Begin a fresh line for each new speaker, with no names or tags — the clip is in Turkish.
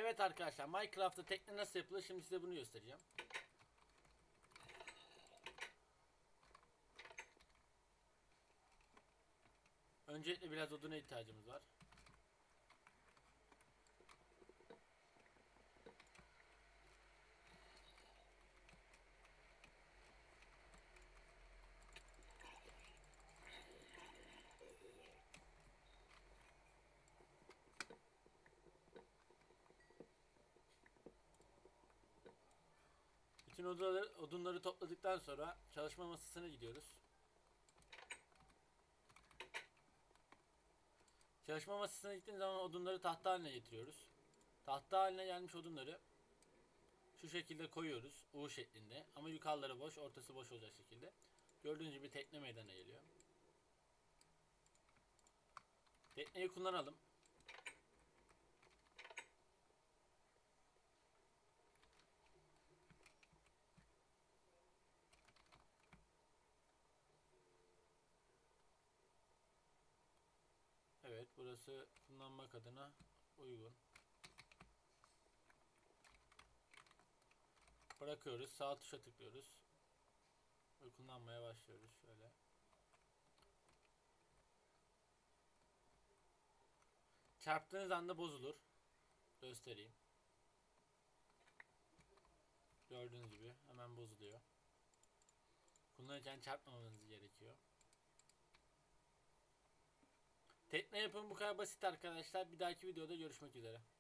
Evet arkadaşlar, Minecraft'ta tekne nasıl yapılır şimdi size bunu göstereceğim. Öncelikle biraz oduna ihtiyacımız var. Bütün odunları topladıktan sonra çalışma masasına gidiyoruz. Çalışma masasına gittiğimiz zaman odunları tahta haline getiriyoruz. Tahta haline gelmiş odunları şu şekilde koyuyoruz. U şeklinde. Ama yukarıları boş, ortası boş olacak şekilde. Gördüğünüz gibi tekne meydana geliyor. Tekneyi kullanalım. Evet, burası kullanmak adına uygun. Bırakıyoruz. Sağ tuşa tıklıyoruz. Ve kullanmaya başlıyoruz. Şöyle. Çarptığınız anda bozulur. Göstereyim. Gördüğünüz gibi hemen bozuluyor. Kullanırken çarpmamanız gerekiyor. Tekne yapımı bu kadar basit arkadaşlar. Bir dahaki videoda görüşmek üzere.